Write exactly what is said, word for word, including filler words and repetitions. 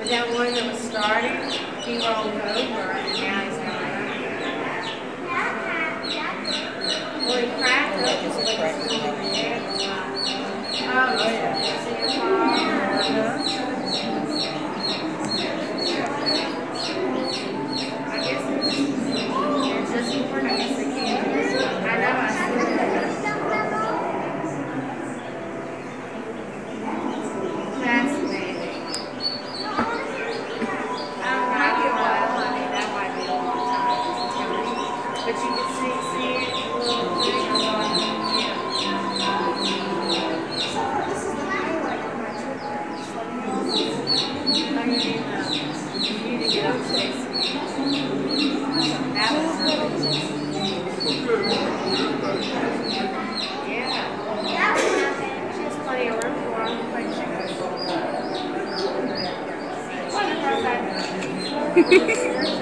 But that one that was starting, he rolled over and now he's not. Well, he cracked up his legs. Oh, yeah. See your father? I guess there's just more. I guess they can't do this one. I know I see that. Fascinating. I don't know. I get well. I mean, that might be a long time. But you can see, see it, a little thing on yeah. This is the highlight of my trip. I mean, uh, you need to get up chasing me. That was really yeah. She has plenty of room for him. Like she goes. What about that?